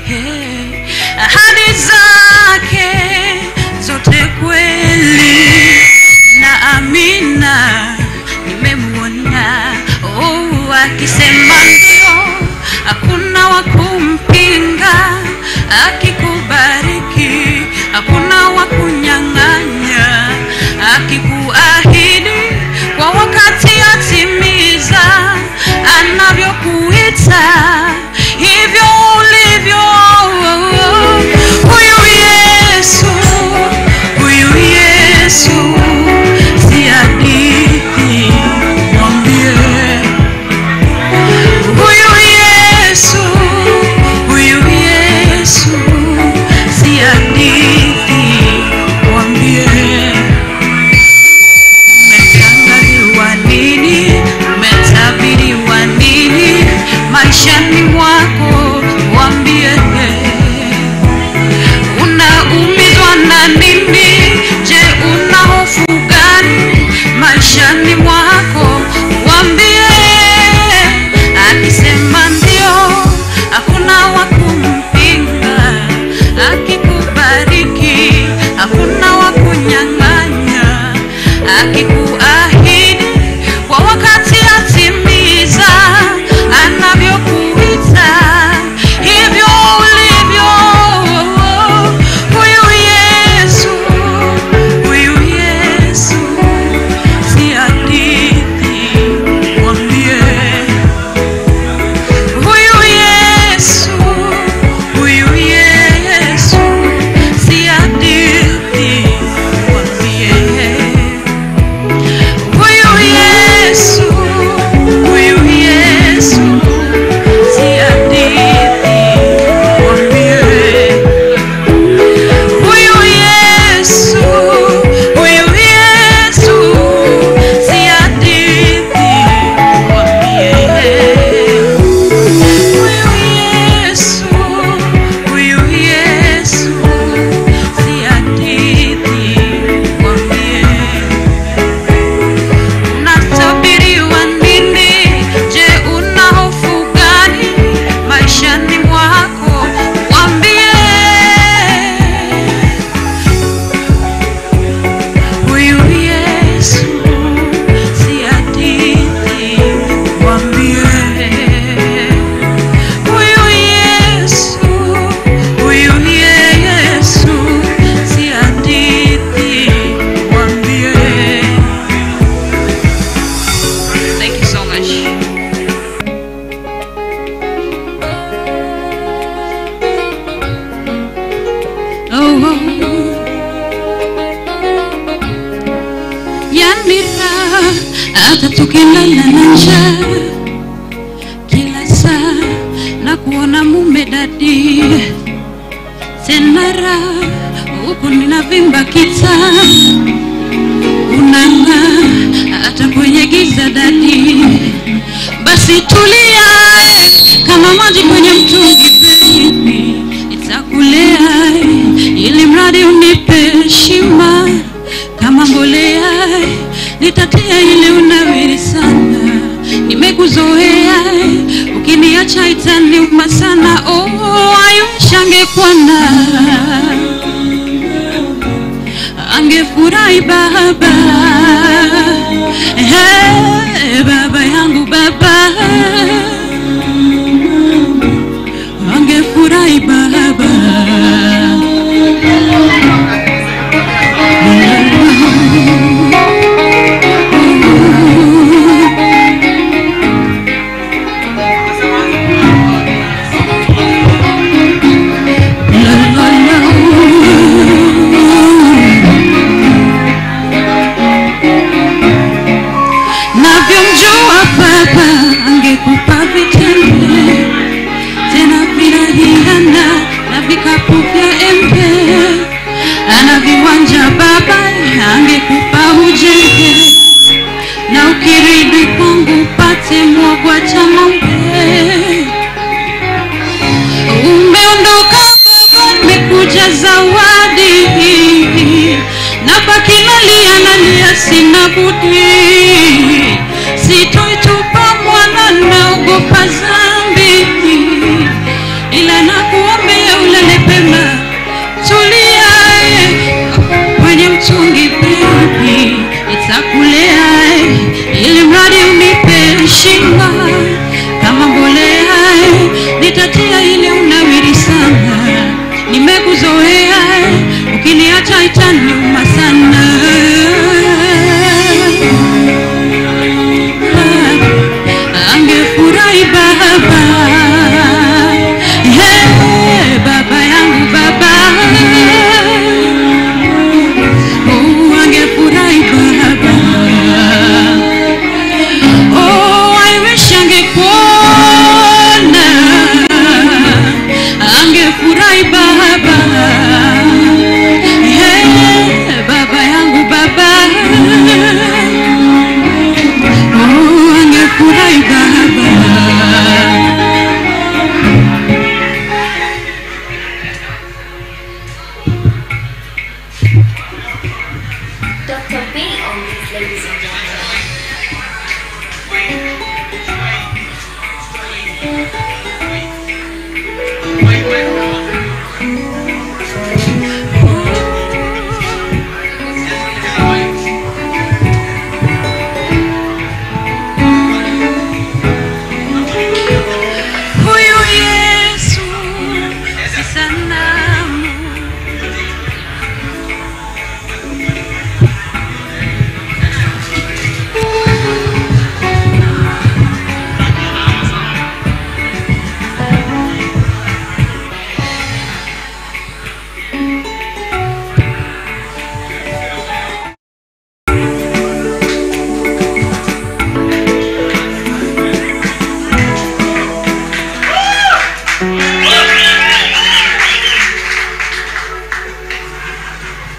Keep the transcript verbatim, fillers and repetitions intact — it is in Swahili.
ahadi zake zote kweli na amina. Nimemuona oh akisema ndio, hakuna wa kumpinga. Akikubariki hakuna wa kunyang'anya. Akikuahidi kwa wakati atimiza. Anavyokuita hivyo ulivyo. Huyu Yesu, huyu Yesu si hadithi, mwambie. Huyu Yesu, huyu Yesu si hadithi, mwambie. Umeangaliwa nini? Umetabiriwa nini maishani mwako? Mwambie. Unaumizwa na nini? Je, una hofu gani maishani mwako? Mwambie. Akisema ndio, hakuna wa kumpinga. Akikubariki hakuna wa kunyang'anya. Akikuahidi kwa wakati atimiza. Anavyokuita hivyo ulivyo. Huyu Yesu, huyu Yesu si hadithi, mwambie. Huyu Yesu, huyu Yesu si hadithi, mwambie. Huyu Yesu, huyu Yesu si hadithi, mwambie. Huyu Yesu, huyu Yesu si hadithi, mwambie. Huyu Yesu, huyu Yesu si hadithi, mwambie. Unatabiriwa nini? Je, una hofu gani maishani mwako? Mwambie. Huyu Yesu si hadithi, mwambie. Huyu Yesu, huyu Yesu si hadithi, mwambie. Thank you so much. Oh, oh. Yanira hata tukilala na njaa kila saa na kuona mume dadi tenara huku ninavimba kita. Unang'aa hata kwenye giza dadi. Basi tulia kama maji kwenye mtungi baby. Nitakulea ili mradi unipe heshima. Kama mbolea nitatia ili unawiri sana. Nimekuzoea ukiniacha itaniuma sana. Oh, ayusha angekuona angefurahi baba. Hey, baba yangu baba angefurahi baba. Navyomjua baba angekupa vitende tena vinahiana na vikapu vya embe. Ana viwanja baba angekupa ujenge. Na ukirudi kwangu pate mwagwa cha ng'ombe. Umeondoka baba, nimekuja zawadi. Nabaki nalia nalia sina budi. Sitoitupa mwana naogopa zambi. Ila nakuombea nimekuzoea, ukiniacha itaniuma sana.